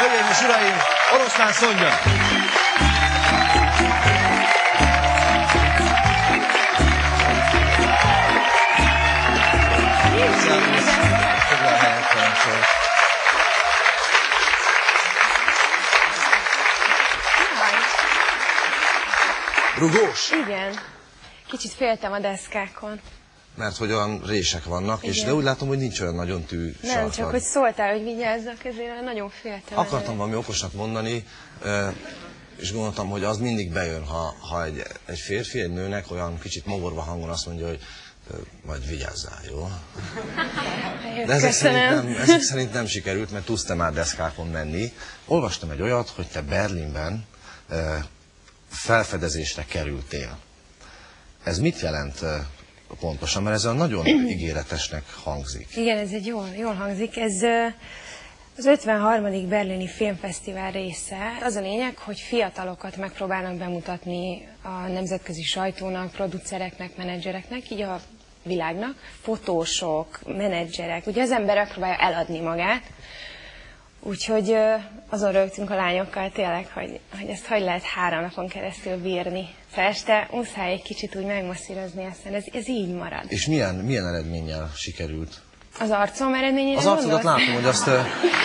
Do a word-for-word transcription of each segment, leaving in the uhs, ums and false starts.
Hölgyeim és uraim, Oroszlán Szonya! Rugós? Igen. Kicsit féltem a deszkákon. Mert hogy olyan rések vannak, igen. És de úgy látom, hogy nincs olyan nagyon tű sarkad. Nem, csak hogy szóltál, hogy vigyázzak, ezért nagyon féltem. Akartam el. valami okosat mondani, és gondoltam, hogy az mindig bejön, ha, ha egy, egy férfi, egy nőnek olyan kicsit mogorva hangon azt mondja, hogy majd vigyázzál, jó? De ezek szerint, nem, ezek szerint nem sikerült, mert tudsz te már deszkákon menni. Olvastam egy olyat, hogy te Berlinben felfedezésre kerültél. Ez mit jelent pontosan? Mert ez olyan nagyon ígéretesnek hangzik. Igen, ez egy jól, jól hangzik. Ez az ötvenharmadik berlini filmfesztivál része. Az a lényeg, hogy fiatalokat megpróbálnak bemutatni a nemzetközi sajtónak, producereknek, menedzsereknek, így a világnak. Fotósok, menedzserek. Ugye az ember megpróbálja eladni magát. Úgyhogy azon rögtünk a lányokkal tényleg, hogy, hogy ezt hogy lehet három napon keresztül bírni. Szóval este muszáj egy kicsit úgy megmasszírozni, aztán ez, ez így marad. És milyen, milyen eredménnyel sikerült? Az arcom eredményére Az arcodat gondolsz? látom, hogy azt,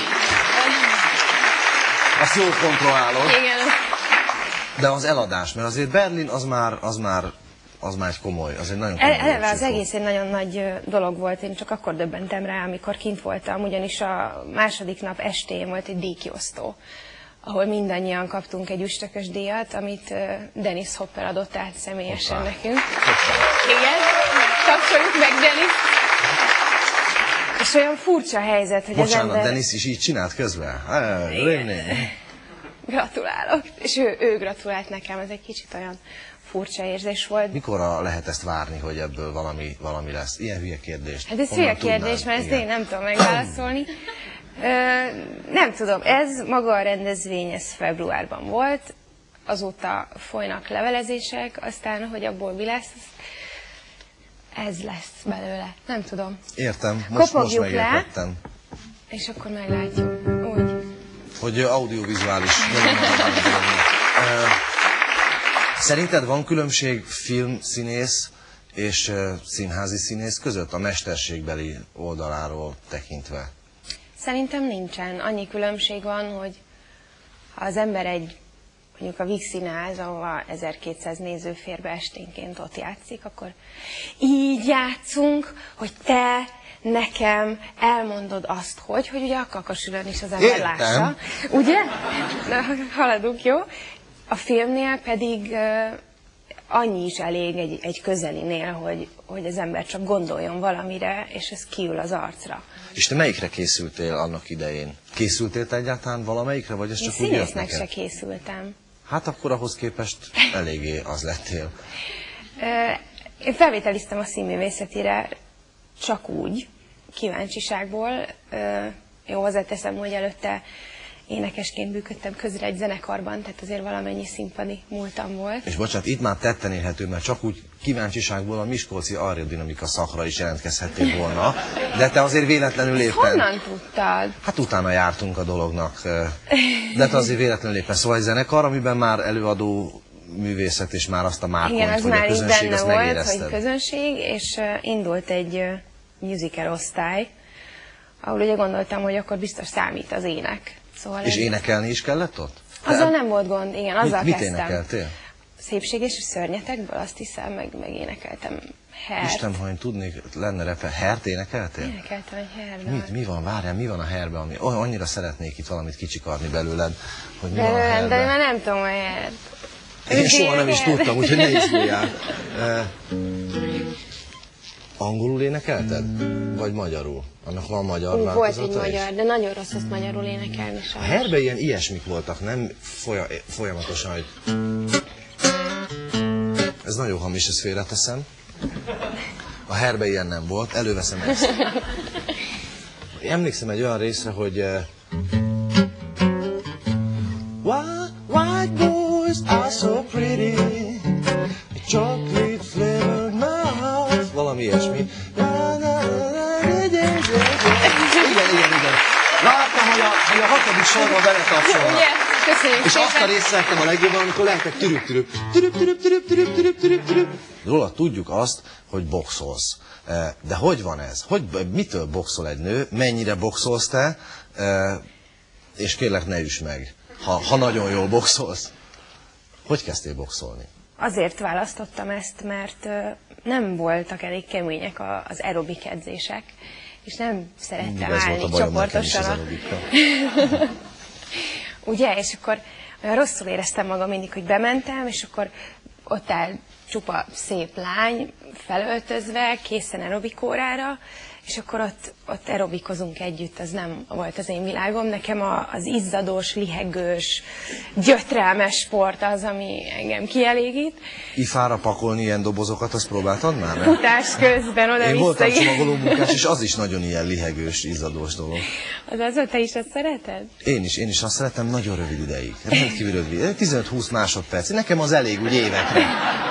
azt jól kontrollálod. Igen. De az eladás, mert azért Berlin az már, az már, az már egy komoly, az egy nagyon komoly. Eleve az egész egy nagyon nagy dolog volt, én csak akkor döbbentem rá, amikor kint voltam, ugyanis a második nap estén volt egy díjkiosztó, ahol mindannyian kaptunk egy üstökös díjat, amit Dennis Hopper adott át személyesen Hoppá. nekünk. Hoppá. Igen, kapcsoljuk meg Dennis. És olyan furcsa helyzet, hogy Bocsánat, az ember... Dennis is így csinált közben? Gratulálok. És ő, ő gratulált nekem, ez egy kicsit olyan furcsa érzés volt. Mikorra lehet ezt várni, hogy ebből valami, valami lesz? Ilyen hülye kérdést. Hát ez hülye kérdés, mert ezt én nem tudom megválaszolni. Ö, nem tudom, ez maga a rendezvény, ez februárban volt, azóta folynak levelezések, aztán, hogy abból mi lesz, ez lesz belőle, nem tudom. Értem, most, most megértettem. Le, és akkor meglátjuk, úgy. Hogy audiovizuális. Szerinted van különbség filmszínész és színházi színész között a mesterségbeli oldaláról tekintve? Szerintem nincsen. Annyi különbség van, hogy ha az ember egy, mondjuk a Víg Színház, ahova ezerkétszáz néző fér be esténként ott játszik, akkor így játszunk, hogy te nekem elmondod azt, hogy, hogy ugye a kakasülön is az ember Értem. lássa. Ugye? Na, haladunk, jó? A filmnél pedig uh, annyi is elég egy, egy közelinél, hogy, hogy az ember csak gondoljon valamire, és ez kiül az arcra. És te melyikre készültél annak idején? Készültél te egyáltalán valamelyikre, vagy ez Én csak úgy jött színésznek neked? se készültem. Hát akkor ahhoz képest eléggé az lettél. Uh, én felvételiztem a színművészetire csak úgy, kíváncsiságból. Uh, jó, hozzáteszem, hogy előtte énekesként működtem közre egy zenekarban, tehát azért valamennyi színpadi múltam volt. És bocsánat, itt már tetten érhető, mert csak úgy kíváncsiságból a miskolci aerodinamika szakra is jelentkezhettél volna, de te azért véletlenül éppen... Honnan tudtad? Hát utána jártunk a dolognak, de te azért véletlenül éppen. Szóval egy zenekar, amiben már előadó művészet, és már azt a márkont, igen, az hogy már a közönség, azt volt, megérezted. hogy közönség, és uh, indult egy uh, musical osztály, ahol ugye gondoltam, hogy akkor biztos számít az ének. Szóval és ez... énekelni is kellett ott? Azzal nem volt gond, igen, azzal mit, kezdtem. Mit énekeltél? Szépség és szörnyetekből, azt hiszem, meg, meg énekeltem Hert. Isten, ha én tudnék, lenne repe. Hert énekeltél? Énekeltem egy Herben. Mit, mi van, várjál, mi van a Herben? Ami... Oh, annyira szeretnék itt valamit kicsikarni belőled, hogy mi de, van a Herben. De már nem tudom a Hert. Én soha nem is tudtam, úgyhogy ne izguljál. Uh, angolul énekelted? Vagy magyarul? Annak van magyar változata Volt egy is? magyar, de nagyon rossz azt magyarul énekelni sajnos. A Herben ilyen ilyesmik voltak, nem folya, folyamatosan, hogy... Ez nagyon hamis, ezt félreteszem. A Herben ilyen nem volt, előveszem ezt. Emlékszem egy olyan részre, hogy... Uh, White, white boys are so pretty, chocolate flavored mouth. Valami ilyesmi. Igen, igen, igen. Láttam, hogy a, hogy a hatodik sorban vele tapsolnak. Ugye? Köszönjük És szépen. azt a részt szerettem a legjobban, amikor lehetett türüp, türüp, türüp, türüp, türüp, türüp, türüp, türüp, türüp. Róla tudjuk azt, hogy boxolsz. De hogy van ez? Hogy, mitől boxol egy nő? Mennyire boxolsz te? És kérlek, ne üss meg, ha, ha nagyon jól boxolsz. Hogy kezdtél boxolni? Azért választottam ezt, mert ö, nem voltak elég kemények a- az aerobik edzések, és nem szerettem Mindig ez volt állni a bajom nekem is az csoportosan. aerobikkal. Ugye, és akkor olyan rosszul éreztem magam mindig, hogy bementem, és akkor ott áll csupa szép lány, felöltözve, készen aerobikórára, és akkor ott, ott aerobikozunk együtt, az nem volt az én világom. Nekem a, az izzadós, lihegős, gyötrelmes sport az, ami engem kielégít. Ifára pakolni ilyen dobozokat, azt próbáltad már? Mert Futás közben oda-vissza. én voltam csomagoló munkás, és az is nagyon ilyen lihegős, izzadós dolog. Az azóta is azt szereted? Én is, én is azt szeretem nagyon rövid ideig. Rendkívül rövid. tizenöt-húsz másodperc. Nekem az elég úgy évekre.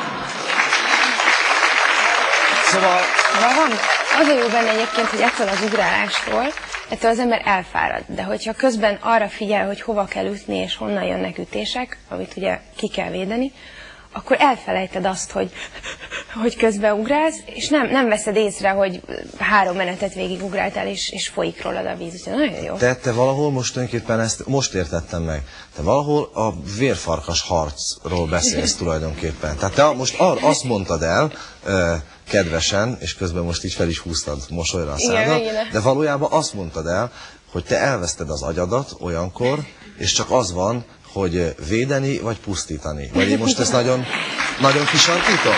Szóval Szóval van, az a jó benne egyébként, hogy ettől az ugrálástól, ettől az ember elfárad. De hogyha közben arra figyel, hogy hova kell ütni és honnan jönnek ütések, amit ugye ki kell védeni, akkor elfelejted azt, hogy, hogy közben ugrálsz, és nem, nem veszed észre, hogy három menetet végig ugráltál, és, és folyik rólad a víz. Úgyhogy nagyon jó. te, te valahol most tulajdonképpen ezt most értettem meg. Te valahol a vérfarkas harcról beszélsz tulajdonképpen. Tehát te most ar, azt mondtad el, ö, kedvesen, és közben most így fel is húztad mosolyra a szádat, igen. de valójában azt mondtad el, hogy te elveszted az agyadat olyankor, és csak az van, hogy védeni vagy pusztítani. Vagy én most ezt nagyon, nagyon kisarkítom?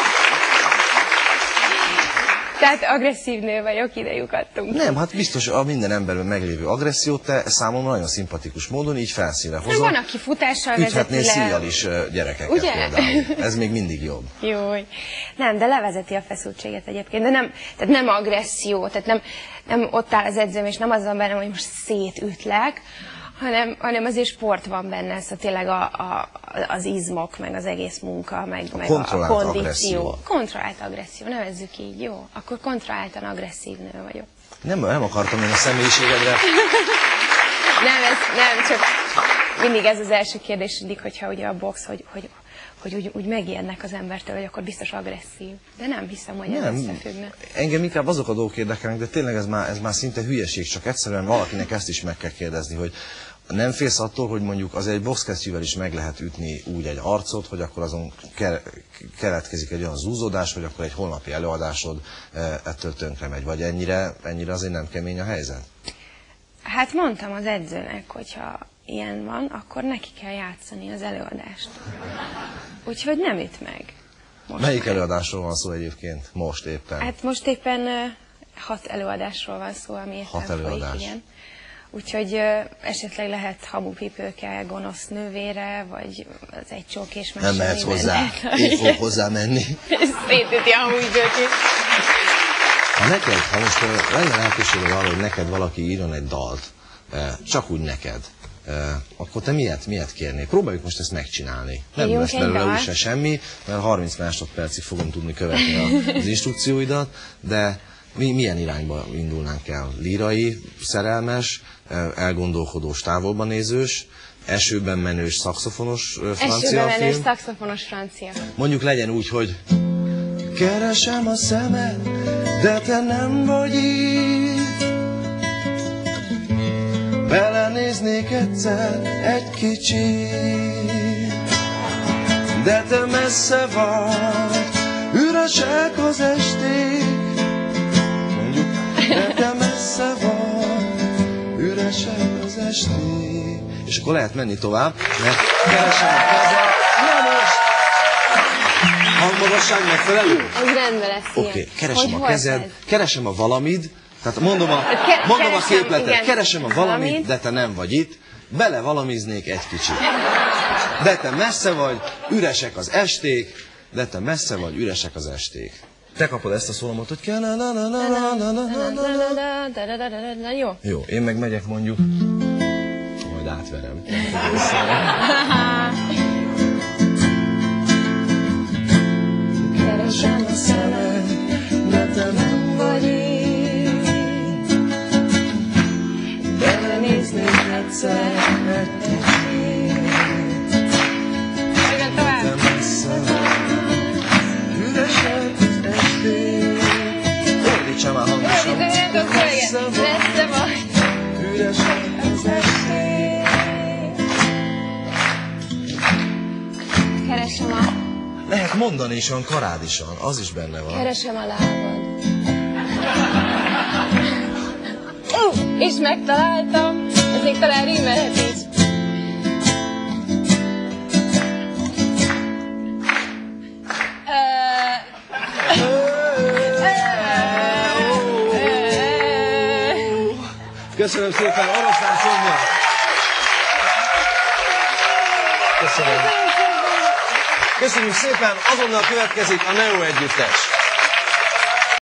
Tehát agresszív nő vagyok, ide lyukadtunk. Nem, hát biztos a minden emberben meglévő agressziót te számomra nagyon szimpatikus módon így felszínre hozod. Van, aki futással vezeti Üthetnél le. szíjjal is ö, gyerekeket Ugye? például. Ez még mindig jobb. Jó. Nem, de levezeti a feszültséget egyébként, de nem, tehát nem agresszió, tehát nem, nem ott áll az edzőm, és nem az van bennem, hogy most szétütlek, hanem, hanem azért sport van benne, szóval tényleg a, a, az izmok, meg az egész munka, meg, meg a kontrollált kondíció. agresszió. Kontrollált agresszió, nevezzük így, jó? Akkor kontrolláltan agresszív nő vagyok. Nem, nem akartam én a személyiségedre. Nem, ez, nem, csak mindig ez az első kérdés, mindig, hogyha ugye a box, hogy, hogy, hogy úgy, úgy megijednek az embertől, hogy akkor biztos agresszív. De nem hiszem, hogy ez Nem, összefüggne. engem inkább azok a dolgok érdekelnek, de tényleg ez már, ez már szinte hülyeség, csak egyszerűen valakinek ezt is meg kell kérdezni, hogy nem félsz attól, hogy mondjuk az egy boxkesztyűvel is meg lehet ütni úgy egy arcot, hogy akkor azon ke- keletkezik egy olyan zúzódás, hogy akkor egy holnapi előadásod e, ettől tönkre megy, vagy ennyire, ennyire azért nem kemény a helyzet? Hát mondtam az edzőnek, hogyha ilyen van, akkor neki kell játszani az előadást. Úgyhogy nem üt meg. Most Melyik már. előadásról van szó egyébként? Most éppen. Hát most éppen uh, hat előadásról van szó, ami éppen Hat előadás. folyik, igen. Úgyhogy uh, esetleg lehet hamupipőke, gonosz nővére, vagy az egy csókés mese. Nem mehetsz minden hozzá. lehet. Én fogok hozzá menni. És szétüti a hamupipőkét. Ha neked, ha most uh, lenne lehetőséged arra, hogy neked valaki írjon egy dalt, uh, csak úgy neked, uh, akkor te miért, miért kérnél? Próbáljuk most ezt megcsinálni. Nem Írjunk lesz egy belőle dalt? úgyse semmi, mert harminc másodpercig fogom tudni követni a- az instrukcióidat, de mi milyen irányba indulnánk el? Lírai, szerelmes, uh, elgondolkodós, távolba nézős, esőben menős, szaxofonos uh, francia Esőben menős film? szaxofonos francia. Mondjuk legyen úgy, hogy keresem a szemed, de te nem vagy itt. Belenéznék egyszer egy kicsit, de te messze vagy, üresek az esték. Mondjuk, de te messze vagy, üresek az esték. És akkor lehet menni tovább, mert keresem a kezed. Na most! Hangmagasság megfelelő? Az rendben lesz ilyen. Oké, okay, keresem Hogy a hol kezed, kezd? keresem a valamid, tehát mondom a, Hát ke- mondom a keresem, képletet, igen. keresem a valamid, Valamit. de te nem vagy itt, bele valamiznék egy kicsit. De te messze vagy, üresek az esték, de te messze vagy, üresek az esték. Te kapod ezt a szólamot, hogy kell, na, na, na, na, na, na, na, na, na. Na, jó. Jó, én meg megyek mondjuk, majd átverem. Keresem a szemed, de te nem vagy itt. Belenéznék még egyszer egy estét. Hogyan tovább? De messze üresebb az estét. Fordítsa már hangosan. Fordítsa, messze vagy. Üresebb az estét. Keresem a... Lehet mondani is, olyan karádisan, az is benne van. Keresem a lábad. Uh, és megtaláltam. Ez még talán rímelhet is. Köszönöm szépen, Oroszlán Szonya! Köszönöm. Köszönjük szépen, azonnal következik a Neo együttes.